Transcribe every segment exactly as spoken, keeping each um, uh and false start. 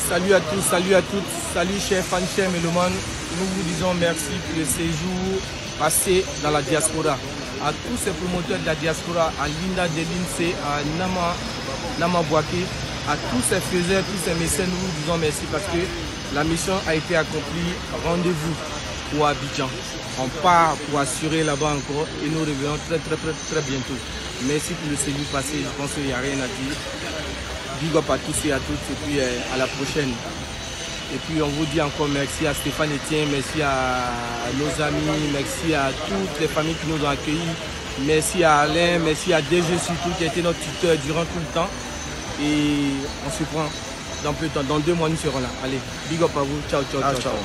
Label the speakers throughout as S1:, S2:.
S1: salut à tous, salut à toutes, salut chers fans, chers mélomanes. Nous vous disons merci pour le séjour passé dans la diaspora. À tous ces promoteurs de la diaspora, à Linda de l'I N S E E, à Nama, Nama Bouaké, à tous ces faiseurs, tous ces mécènes, nous vous disons merci parce que la mission a été accomplie. Rendez-vous pour Abidjan. On part pour assurer là-bas encore et nous revenons très très très très bientôt. Merci pour le séjour passé, je pense qu'il n'y a rien à dire. Big up à tous et à toutes et puis euh, à la prochaine. Et puis on vous dit encore merci à Stéphane Etienne, merci à nos amis, merci à toutes les familles qui nous ont accueillis. Merci à Alain, merci à D G surtout qui a été notre tuteur durant tout le temps. Et on se prend dans peu de temps, dans deux mois nous serons là. Allez, big up à vous, ciao ciao ciao. ciao.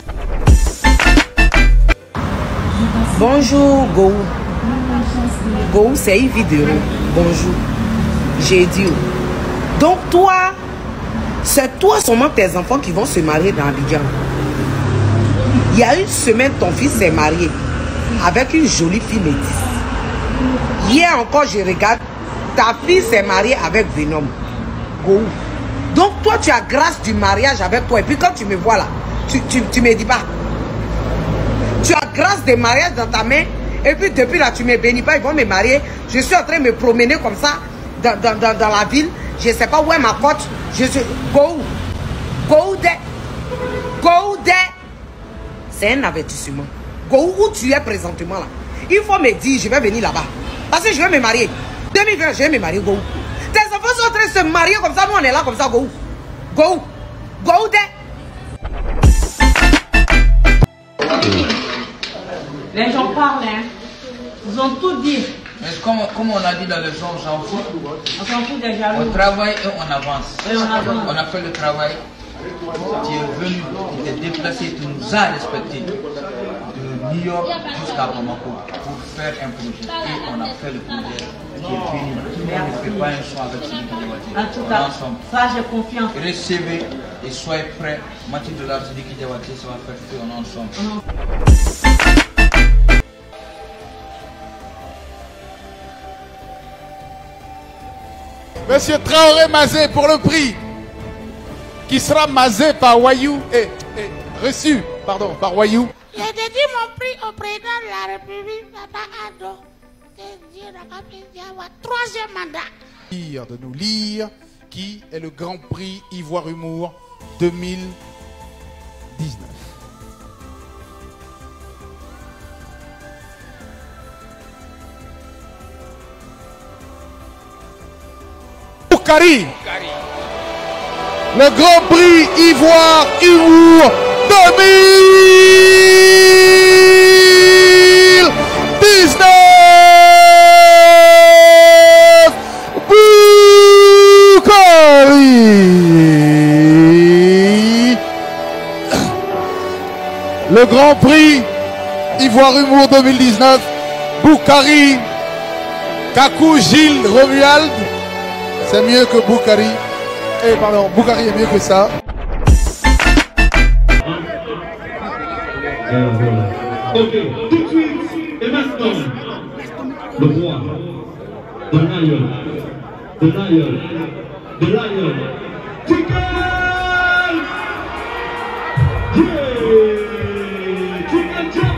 S2: Bonjour Go. Go, c'est une vidéo. Bonjour. J'ai dit. Donc toi, c'est toi seulement tes enfants qui vont se marier dans Abidjan. Il y a une semaine, ton fils s'est marié avec une jolie fille métisse. Hier encore, je regarde, ta fille s'est mariée avec Venom. Go. Donc toi, tu as grâce du mariage avec toi. Et puis quand tu me vois là, tu, tu, tu me dis pas. Tu as grâce des mariages dans ta main. Et puis depuis là, tu ne me bénis pas, ils vont me marier. Je suis en train de me promener comme ça dans, dans, dans, dans la ville. Je ne sais pas où est ma cote. Je suis... Go. Go there. Go there. C'est un avertissement. Go où tu es présentement là. Il faut me dire, je vais venir là-bas. Parce que je vais me marier. deux mille vingt, je vais me marier, go. Tes enfants sont en train de se marier comme ça. Nous, on est là comme ça, go. Go. Go there.
S3: Les gens parlent, hein. Ils ont tout dit.
S4: Mais comme, comme on a dit dans le genre, j'en fous.
S3: On s'en fout des jaloux.
S4: On travaille et on avance.
S3: Et on avance.
S4: On a fait le travail. Tu es venu, tu t'es déplacé, tu nous as respectés. De New York jusqu'à Bamako pour faire un projet. Et on a fait le projet qui est fini. Tout le monde ne fait pas un choix avec celui qui est
S3: En tout cas, ça j'ai confiance.
S4: Recevez et soyez prêts. Mathieu de l'art, celui qui est ça va faire feu en ensemble.
S5: Monsieur Traoré Mazé pour le prix qui sera mazé par Wayou et, et reçu pardon, par Wayou.
S6: J'ai dédié mon prix au président de la République, Papa Ado. Troisième mandat.
S5: De nous lire qui est le Grand Prix Ivoire Humour deux mille dix-neuf. Boukari, le Grand Prix Ivoire Humour deux mille dix-neuf. Boukari, le Grand Prix Ivoire Humour deux mille dix-neuf. Boukari, Kakou Gilles Romuald. C'est mieux que Boukari. Eh pardon, Boukari est mieux que ça.
S7: Euh, voilà. Ok, tout de suite et maintenant, le roi, the lion, the lion, the lion, Chicken! Yeah! Chicken Chop!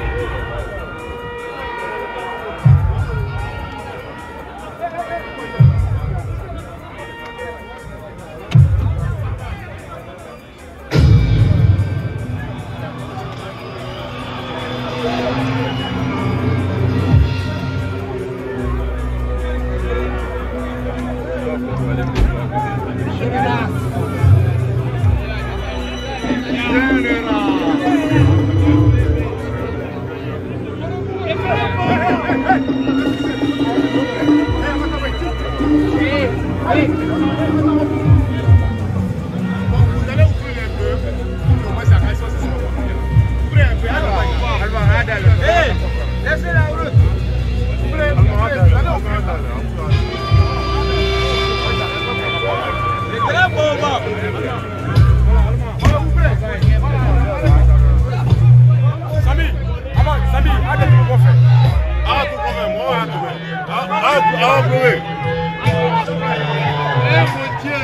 S8: Ah,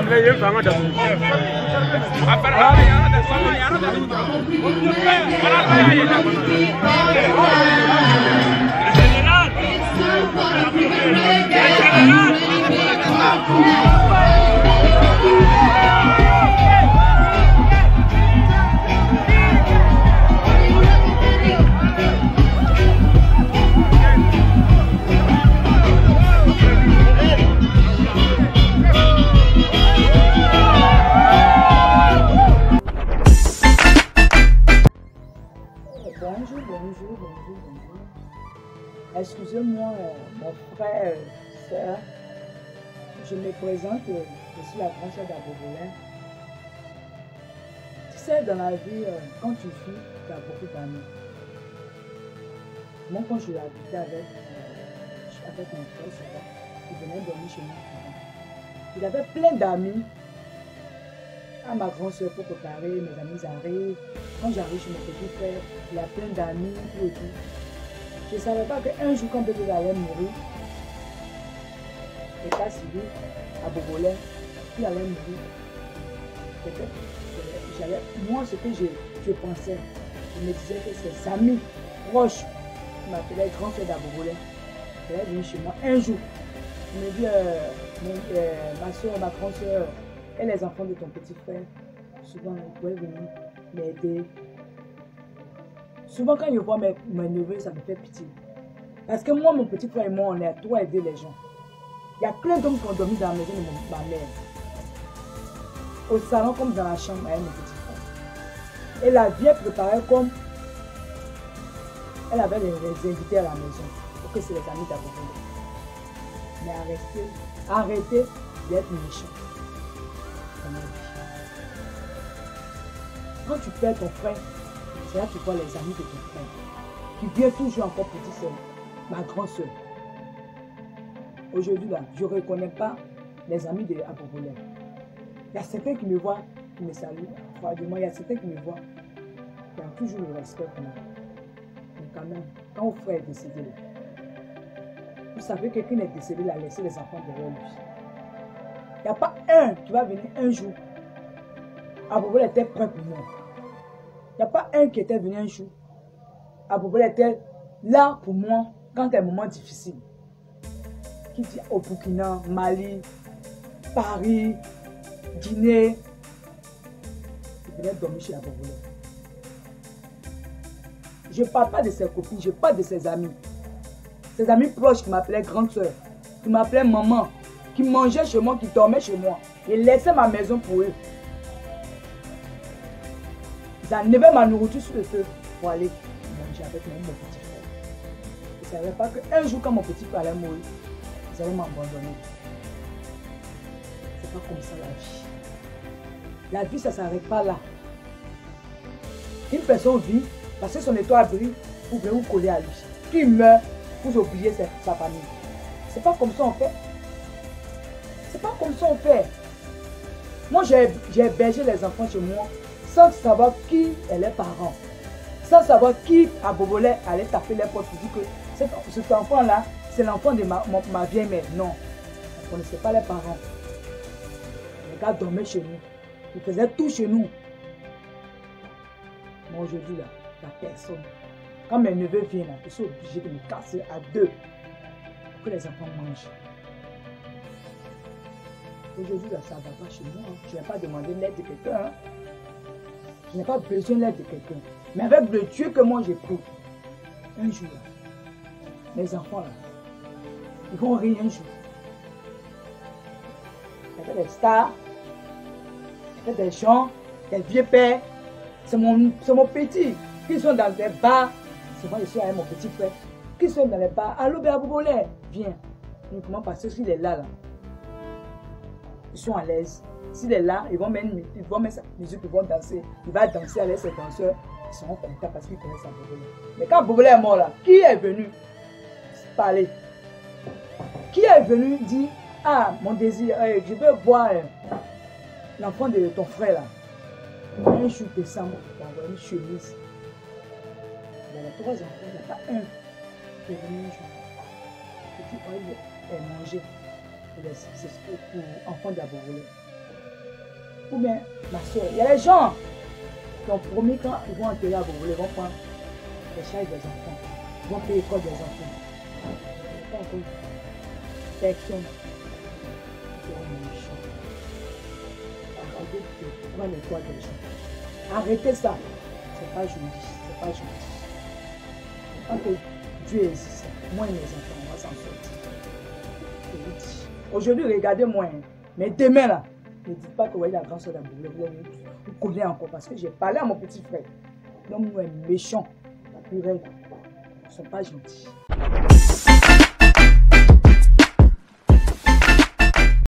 S8: Bonjour, bonjour, bonjour, bonjour. Excusez-moi, euh, mon frère, soeur. Je me présente, euh, je suis la grande sœur d'Abobolin. Tu sais, dans la vie, euh, quand tu vis, tu as beaucoup d'amis. Moi, quand je habitais avec, euh, avec mon frère, c'est vrai, il venait dormir chez moi souvent. Il avait plein d'amis. À ma grande soeur pour préparer, mes amis arrivent. Quand j'arrive chez mon petit frère, il a plein d'amis, tout et tout. Je ne savais pas qu'un jour, quand bébé allait mourir, état civil, à Bobolin, il allait mourir. Moi, ce que je, je pensais, je me disais que ses amis proches, qui m'appelaient grand frère d'Abobolin, elle est venue chez moi un jour. Il me dit, euh, mon, euh, ma soeur, ma grande soeur, et les enfants de ton petit frère, souvent ils pouvaient venir m'aider. Souvent quand je vois mes, mes neveux, ça me fait pitié. Parce que moi, mon petit frère et moi, on est à toi aider les gens. Il y a plein d'hommes qui ont dormi dans la maison de mon, ma mère. Au salon comme dans la chambre avec mon petit frère. Et la vie est préparée comme elle avait les, les invités à la maison. Pour que c'est les amis d'Abobolin. Mais arrêtez, arrêtez d'être méchant. Quand tu perds ton frère, c'est là que tu vois les amis de ton frère. Qui viennent toujours encore pour dire c'est ma grande soeur. Aujourd'hui, là, je ne reconnais pas les amis de Abobolin. Il y a certains qui me voient, qui me saluent. Froidement, il y a certains qui me voient. Il y a toujours le respect pour moi. Mais quand même, quand mon frère est décédé, là, vous savez que quelqu'un est décédé, il a laissé les enfants derrière lui. Il n'y a pas un qui va venir un jour. Abobolin était prêt pour moi. Il n'y a pas un qui était venu un jour. Abobolin était là pour moi quand il y a un moment difficile. Qui dit au Burkina, Mali, Paris, Guinée. Il venait dormir chez Abobolin. Je ne parle pas de ses copines, je parle de ses amis. Ses amis proches qui m'appelaient grande soeur, qui m'appelaient maman, qui mangeaient chez moi, qui dormaient chez moi. Il laissait ma maison pour eux. Ils enlevaient ma nourriture sur le feu pour aller manger avec mon petit frère. Ils ne savaient pas qu'un jour, quand mon petit frère allait mourir, ils allaient m'abandonner. C'est pas comme ça la vie. La vie, ça ne s'arrête pas là. Une personne vit parce que son étoile brille, vous voulez vous coller à lui. Puis il meurt, vous oubliez sa, sa famille. C'est pas comme ça on fait. C'est pas comme ça on fait. Moi, j'ai hébergé les enfants chez moi sans savoir qui est les parents. Sans savoir qui à Bobolin allait taper les portes pour dire que cet, cet enfant-là, c'est l'enfant de ma, ma, ma vieille mère. Non, on ne connaissait pas les parents. Les gars dormaient chez nous. Ils faisaient tout chez nous. Mais aujourd'hui, là, il n'y a personne. Quand mes neveux viennent, là, je suis obligé de me casser à deux pour que les enfants mangent. Aujourd'hui, là, ça ne va pas chez moi. Hein. Je n'ai pas demandé l'aide de quelqu'un. Hein. Je n'ai pas besoin de l'aide de quelqu'un. Mais avec le Dieu que moi j'éprouve, un jour, là, mes enfants, là, ils vont rire un jour. Il y a des stars, il y a des gens, des vieux pères. C'est mon, mon petit qui sont dans des bars. C'est moi, je suis avec mon petit frère. Qui sont dans les bars. Allô, Abobolin, viens. Uniquement parce qu'il est là, là. Ils sont à l'aise. S'il est là, ils vont mettre, ils vont mettre sa musique, ils vont danser. Il va danser avec ses danseurs. Ils seront contents parce qu'ils connaissent Abobolin. Mais quand Abobolin est mort là, qui est venu parler? Qui est venu dire, ah, mon désir, euh, je veux voir euh, l'enfant de ton frère là. Un jour décembre, il a envoyé une chemise. Il y avait trois enfants, il n'y a pas un qui est venu un jour. Petit oil est mangé pour, pour enfants d'Abobolin. Ou bien ma soeur. Il y a des gens qui ont promis quand ils vont enterrer à Bobo, ils vont prendre les charges des enfants. Ils vont payer l'école des enfants. Pas encore. Personne. Arrêtez de prendre les toits des gens. Arrêtez ça. C'est pas joli. C'est pas joli. Ok, Dieu existe. Moi et mes enfants, on va s'en sortir. Aujourd'hui, regardez-moi. Mais demain, là, ne dites pas que vous voyez la grande soeur d'Aboulé. Vous connaissez encore parce que j'ai parlé à mon petit frère. Donc, nous, méchants, ils ne sont pas gentils.